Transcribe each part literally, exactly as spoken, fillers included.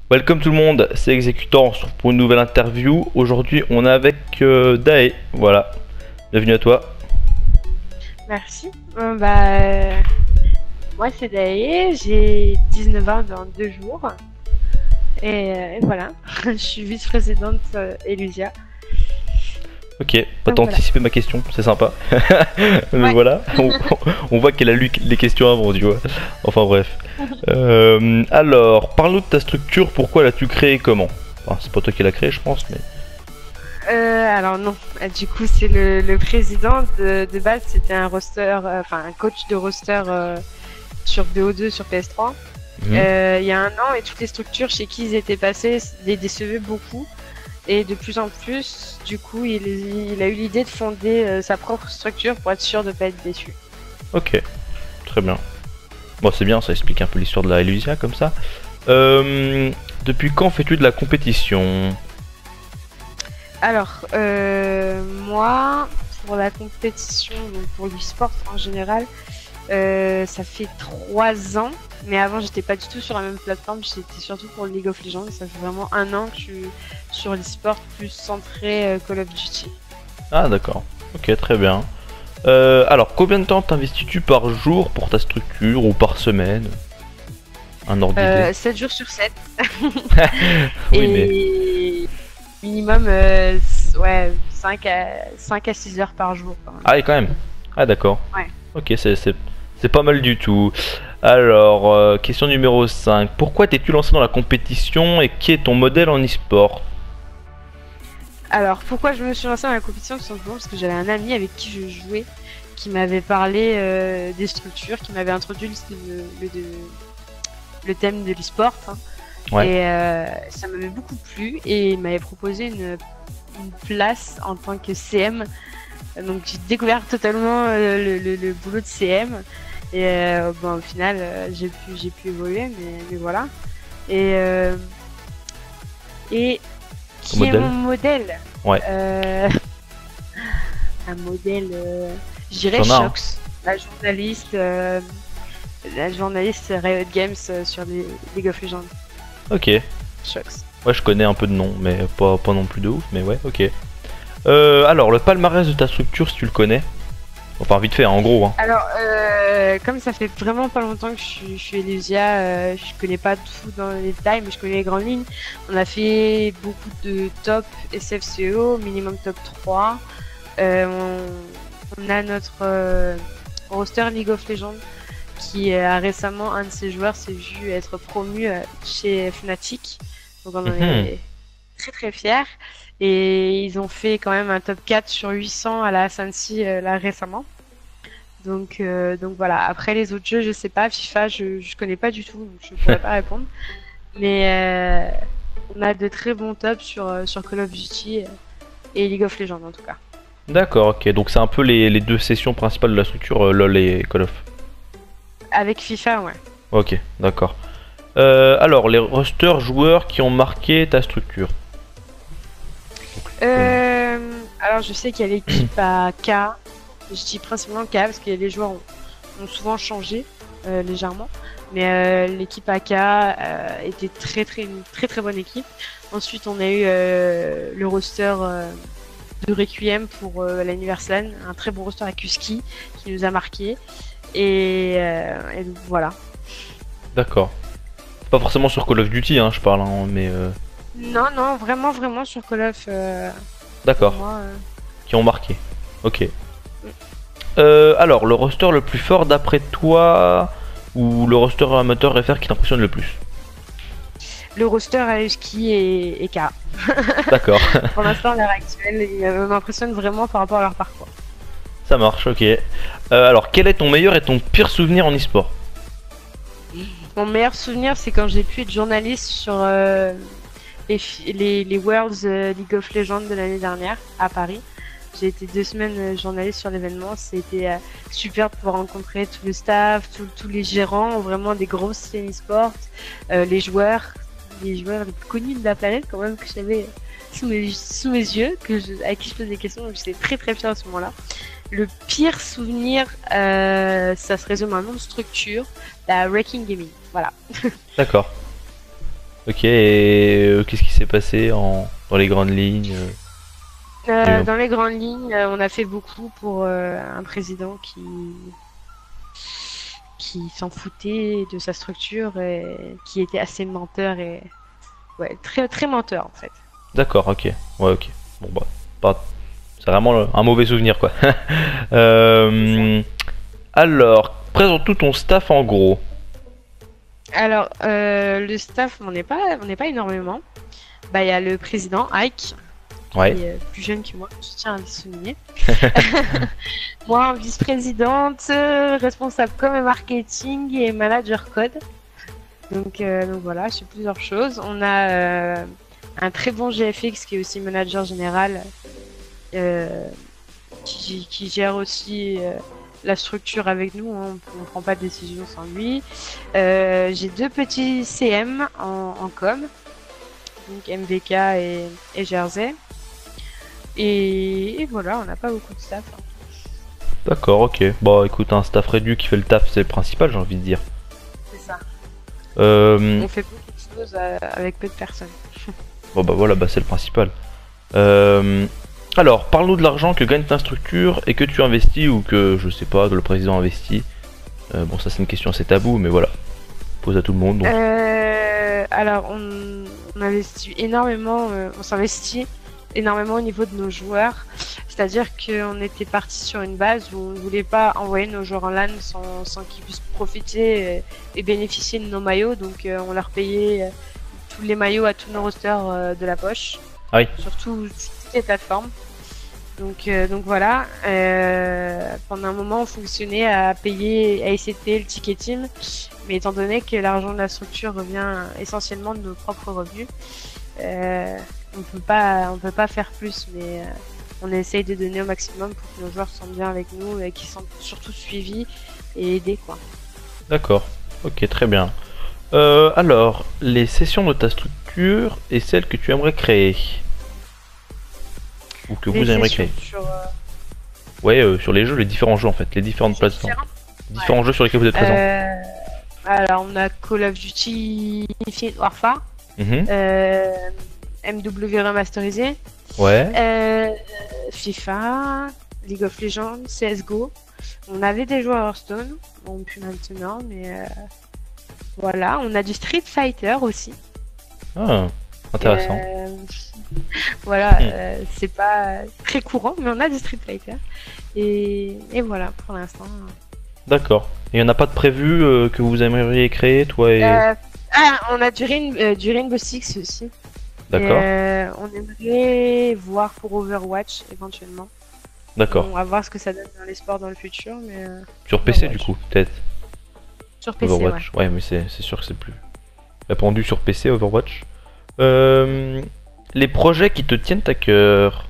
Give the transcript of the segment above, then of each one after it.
Welcome tout le monde, c'est Executor, on se retrouve pour une nouvelle interview. Aujourd'hui on est avec euh, Dae, voilà. Bienvenue à toi. Merci. Euh, bah, euh, moi c'est Dae, j'ai dix-neuf ans dans deux jours. Et, euh, et voilà, je suis vice-présidente euh, Elusia. Ok, pas Donc, anticiper ma question, c'est sympa. Mais Ouais. voilà, on, on voit qu'elle a lu les questions avant, tu vois. Enfin bref. Euh, alors, parle-nous de ta structure, pourquoi l'as-tu créée, comment? Enfin, c'est pas toi qui l'as créée, je pense, mais... Euh, alors non, Euh, du coup c'est le, le président de, de base, c'était un roster, euh, enfin un coach de roster euh, sur B O deux, sur P S trois. Mhm. Euh, il y a un an et toutes les structures chez qui ils étaient passés les décevaient beaucoup. Et de plus en plus, du coup, il, il a eu l'idée de fonder euh, sa propre structure pour être sûr de pas être déçu. Ok, très bien. Bon, c'est bien, ça explique un peu l'histoire de la Elusia, comme ça. Euh, depuis quand fais-tu de la compétition? Alors, euh, moi, pour la compétition, donc pour l'e-sport en général, euh, ça fait trois ans. Mais avant, j'étais pas du tout sur la même plateforme. J'étais surtout pour League of Legends. Ça fait vraiment un an que je suis sur l'e-sport plus centré euh, Call of Duty. Ah d'accord, ok, très bien. Euh, alors, combien de temps t'investis-tu par jour pour ta structure ou par semaine? Un ordre d'idée. Euh, sept jours sur sept. Oui, mais... Et minimum euh, c- ouais, cinq à, cinq à six heures par jour. Quand même. Ah oui, quand même. Ah d'accord. Ouais. Ok, c'est c'est- c'est pas mal du tout. Alors, euh, question numéro cinq. Pourquoi t'es-tu lancé dans la compétition et qui est ton modèle en e-sport? Alors, pourquoi je me suis lancée dans la compétition? Tout simplement parce que j'avais un ami avec qui je jouais qui m'avait parlé euh, des structures, qui m'avait introduit le, le, le, le thème de l'e-sport. Hein. Ouais. Et euh, ça m'avait beaucoup plu et il m'avait proposé une, une place en tant que C M. Donc j'ai découvert totalement euh, le, le, le boulot de C M. Et euh, bon, au final, euh, j'ai pu, j'ai pu évoluer, mais, mais voilà. Et, euh, et Ton qui est modèle? mon modèle? Ouais. Euh, un modèle, euh, je dirais T'en as un. Shox, la journaliste, euh, la journaliste Riot Games euh, sur les League of Legends. Ok. Shox. Ouais, je connais un peu de nom, mais pas, pas non plus de ouf, mais ouais, ok. Euh, alors, le palmarès de ta structure, si tu le connais. Enfin, vite fait, hein, en gros. Hein. Alors, euh, comme ça fait vraiment pas longtemps que je suis, je suis Elusia, euh, je connais pas tout dans les détails, mais je connais les grandes lignes. On a fait beaucoup de top S F C O, minimum top trois. Euh, on, on a notre euh, roster League of Legends qui euh, a récemment, un de ses joueurs s'est vu être promu euh, chez Fnatic. Donc on en Mhm. est très très fiers. Et ils ont fait quand même un top quatre sur huit cents à la Ascensi euh, là récemment. Donc, euh, donc voilà. Après les autres jeux, je sais pas. FIFA, je, je connais pas du tout, donc je pourrais pas répondre. Mais euh, on a de très bons tops sur, euh, sur Call of Duty et League of Legends en tout cas. D'accord, ok. Donc, c'est un peu les, les deux sessions principales de la structure, euh, LoL et Call of. Avec FIFA, ouais. Ok, d'accord. Euh, alors, les rosters joueurs qui ont marqué ta structure. Euh, alors je sais qu'il y a l'équipe à K. Je dis principalement K parce que les joueurs ont, ont souvent changé euh, légèrement. Mais euh, l'équipe A K euh, était très très une très très bonne équipe. Ensuite on a eu euh, le roster euh, de Requiem pour euh, l'anniversaire, un très bon roster à Kuski qui nous a marqué. Et, euh, et donc, voilà. D'accord. Pas forcément sur Call of Duty, hein, je parle, hein, mais... Euh... Non non vraiment vraiment sur Call of. Euh, D'accord. moi, euh, Qui ont marqué. Ok. Euh, alors, le roster le plus fort d'après toi, ou le roster amateur F R qui t'impressionne le plus? Le roster à Husky et, et K. D'accord. Pour l'instant, à l'heure actuelle, ils euh, m'impressionnent vraiment par rapport à leur parcours. Ça marche, ok. Euh, alors, quel est ton meilleur et ton pire souvenir en e-sport? Mon meilleur souvenir, c'est quand j'ai pu être journaliste sur euh, les, les, les Worlds euh, League of Legends de l'année dernière à Paris. J'ai été deux semaines euh, journaliste sur l'événement. C'était euh, super de pouvoir rencontrer tout le staff, tous les gérants, vraiment des grosses scènes e-sport, euh, les joueurs, les joueurs les plus connus de la planète quand même que j'avais sous mes, sous mes yeux, que je, à qui je posais des questions. Donc j'étais très très fière à ce moment-là. Le pire souvenir, euh, ça se résume à un nom de structure, la Wrecking Gaming. Voilà. D'accord. Ok, et euh, qu'est-ce qui s'est passé en... dans les grandes lignes euh Euh, Et- dans les grandes lignes, euh, on a fait beaucoup pour euh, un président qui qui s'en foutait de sa structure et qui était assez menteur et ouais, très très menteur en fait. D'accord, ok. Ouais, ok. Bon, bah, pas... c'est vraiment le- un mauvais souvenir, quoi. Euh, Alors, présente tout ton staff en gros. Alors, euh, le staff, on n'est pas, on n'est pas énormément. Bah, il y a le président Ike, Ouais. qui est euh, plus jeune que moi, je tiens à le souligner. Moi, vice-présidente, euh, responsable com et marketing et manager code. Donc, euh, donc voilà, je fais plusieurs choses. On a euh, un très bon G F X qui est aussi manager général, euh, qui, qui gère aussi euh, la structure avec nous. Hein. On ne prend pas de décision sans lui. Euh, J'ai deux petits C M en, en com, donc M V K et, et Jersey. Et, et voilà, on n'a pas beaucoup de staff. Hein. D'accord, ok. Bah écoute, un staff réduit qui fait le taf, c'est le principal, j'ai envie de dire. C'est ça. Euh... On fait beaucoup de choses euh, avec peu de personnes. Bon bah voilà, bah c'est le principal. Euh... Alors, parle-nous de l'argent que gagne ta structure et que tu investis ou que, je sais pas, que le président investit. Euh, bon, ça c'est une question assez tabou, mais voilà. Pose à tout le monde. Donc. Euh, alors, on, on investit énormément, euh, on s'investit énormément au niveau de nos joueurs. C'est-à-dire qu'on était parti sur une base où on ne voulait pas envoyer nos joueurs en LAN sans, sans qu'ils puissent profiter et, et bénéficier de nos maillots. Donc, euh, on leur payait euh, tous les maillots à tous nos rosters euh, de la poche. Ah oui. Surtout sur toutes les plateformes. Donc, euh, donc voilà, euh, pendant un moment on fonctionnait à payer, à essayer de payer le ticket team, mais étant donné que l'argent de la structure revient essentiellement de nos propres revenus, euh, on peut pas, on peut pas faire plus, mais euh, on essaye de donner au maximum pour que nos joueurs se sentent bien avec nous et qu'ils sont surtout suivis et aidés quoi. D'accord. Ok, très bien. Euh, alors, les sessions de ta structure et celles que tu aimerais créer. Ou que Les vous aimeriez sessions créer. sur, euh, Ouais, euh, sur les jeux, les différents jeux en fait, les différentes c'est plateformes. différent. Différents jeux sur lesquels vous êtes présent. Euh, alors on a Call of Duty Infinite Warfare, Mhm. euh, M W remasterisé. Ouais. Euh, FIFA, League of Legends, C S G O. On avait des joueurs Hearthstone, bon plus maintenant, mais euh, voilà. On a du Street Fighter aussi. Ah, intéressant. Euh, voilà, Hmm. euh, c'est pas très courant, mais on a du Street Fighter. Et, et voilà, pour l'instant. D'accord. Et il n'y en a pas de prévu euh, que vous aimeriez créer, toi et... Euh, ah, on a du, Rain- euh, du Rainbow Six aussi. D'accord. Et, euh, on aimerait voir pour Overwatch éventuellement. D'accord. On va voir ce que ça donne dans les sports dans le futur, mais euh, Sur P C Overwatch. du coup, peut-être. sur P C, ouais. Overwatch. Ouais, mais c'est c'est sûr que c'est plus répandu sur P C, Overwatch. Euh, les projets qui te tiennent à cœur.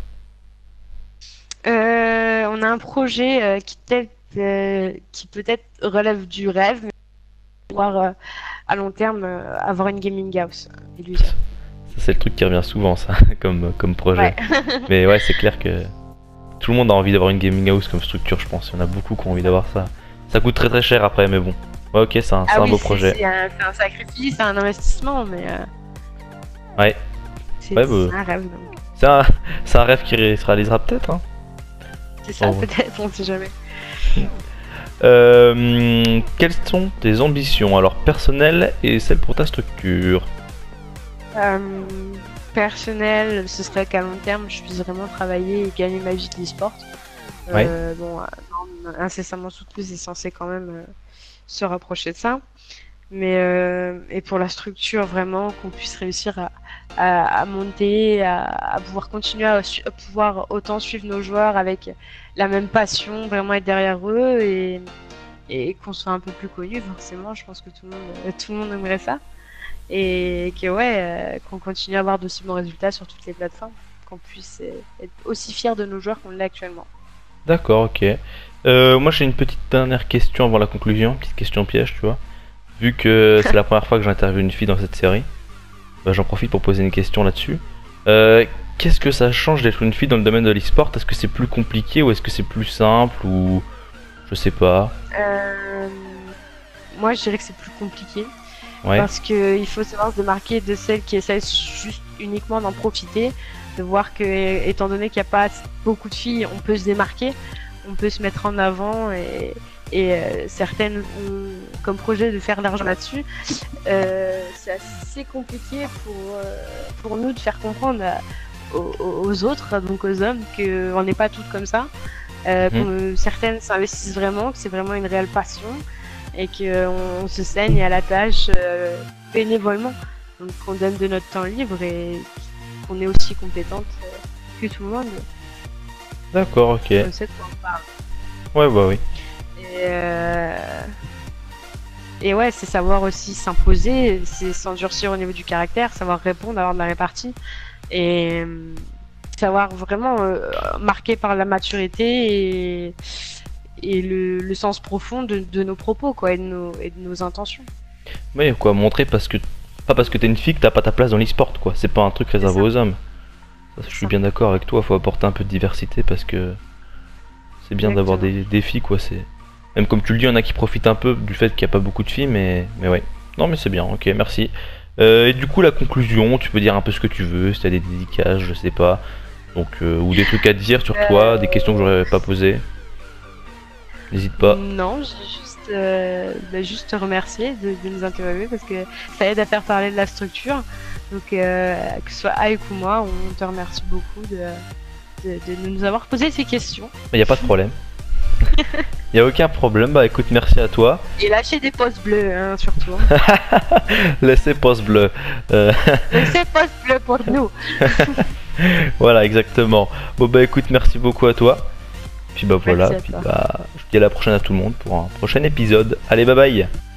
Euh, on a un projet euh, qui, peut-être, euh, qui peut-être relève du rêve, mais pouvoir euh, à long terme euh, avoir une gaming house. euh, Illusion. Ça, c'est le truc qui revient souvent, ça, comme, comme projet. Ouais. Mais ouais, c'est clair que tout le monde a envie d'avoir une gaming house comme structure, je pense. Il y en a beaucoup qui ont envie d'avoir ça. Ça coûte très très cher après, mais bon. Ouais, ok, c'est un, c'est Ah un oui, beau c'est- projet. c'est un, c'est un sacrifice, c'est un investissement, mais euh, Ouais. c'est Ouais, c'est bah. un rêve. Donc. C'est un, c'est un rêve qui ré- se réalisera peut-être. Hein. C'est ça, Oh, ouais. peut-être, on sait jamais. Euh, quelles sont tes ambitions, alors personnelles et celles pour ta structure? Euh, personnel, ce serait qu'à long terme, je puisse vraiment travailler et gagner ma vie de l'e-sport. Euh, Bon, euh, non, incessamment sous peu, c'est censé quand même euh, se rapprocher de ça. Mais euh, et pour la structure, vraiment, qu'on puisse réussir à, à, à monter, à, à pouvoir continuer à, su- à pouvoir autant suivre nos joueurs avec la même passion, vraiment être derrière eux et, et qu'on soit un peu plus connu, forcément. Je pense que tout le monde, euh, tout le monde aimerait ça. Et que ouais, euh, qu'on continue à avoir d'aussi bons résultats sur toutes les plateformes, qu'on puisse euh, être aussi fier de nos joueurs qu'on l'est actuellement. D'accord, ok. Euh, moi j'ai une petite dernière question avant la conclusion, petite question piège, tu vois. Vu que c'est la première fois que j'interviewe une fille dans cette série, bah, j'en profite pour poser une question là-dessus. Euh, Qu'est-ce que ça change d'être une fille dans le domaine de l'e-sport? Est-ce que c'est plus compliqué ou est-ce que c'est plus simple ou je sais pas. Euh, moi, je dirais que c'est plus compliqué. Ouais. Parce qu'il faut savoir se démarquer de celles qui essaient juste uniquement d'en profiter, de voir que, étant donné qu'il n'y a pas beaucoup de filles, on peut se démarquer, on peut se mettre en avant et, et euh, certaines ont comme projet de faire de l'argent là-dessus. Euh, c'est assez compliqué pour, euh, pour nous de faire comprendre à, aux, aux autres, donc aux hommes, qu'on n'est pas toutes comme ça. Euh, mmh. Certaines s'investissent vraiment, que c'est vraiment une réelle passion et qu'on se saigne à la tâche euh, bénévolement. Donc qu'on donne de notre temps libre et qu'on est aussi compétente euh, que tout le monde. D'accord, ok. On sait de quoi on parle. Ouais, bah oui. Et, euh... et ouais, c'est savoir aussi s'imposer, c'est s'endurcir au niveau du caractère, savoir répondre, avoir de la répartie et euh, savoir vraiment euh, marqué par la maturité et, et le, le sens profond de, de nos propos quoi, et, de nos, et de nos intentions. Oui, quoi, montrer parce que pas parce que t'es une fille que t'as pas ta place dans l'e-sport, quoi. C'est pas un truc réservé aux hommes. Ça, je suis bien d'accord avec toi, faut apporter un peu de diversité parce que c'est bien d'avoir des, des filles, quoi. C'est même comme tu le dis, il y en a qui profitent un peu du fait qu'il n'y a pas beaucoup de filles, mais mais ouais. Non, mais c'est bien. Ok, merci. Euh, et du coup, la conclusion, tu peux dire un peu ce que tu veux, si t'as des dédicaces, je sais pas. Donc, euh, ou des trucs à dire sur toi, des questions que j'aurais pas posées. N'hésite pas. Non, j'ai juste, euh, bah, juste te remercier de, de nous interviewer parce que ça aide à faire parler de la structure. Donc, euh, que ce soit Aïk ou moi, on te remercie beaucoup de, de, de nous avoir posé ces questions. Il n'y a pas de problème. Il n'y a aucun problème. Bah écoute, merci à toi. Et lâchez des pouces bleus, hein, surtout. Laissez pouces bleus. Euh... Laissez pouces bleus pour nous. Voilà, exactement. Bon bah écoute, merci beaucoup à toi. Puis bah voilà, puis bah je dis à la prochaine à tout le monde pour un prochain épisode. Allez, bye bye.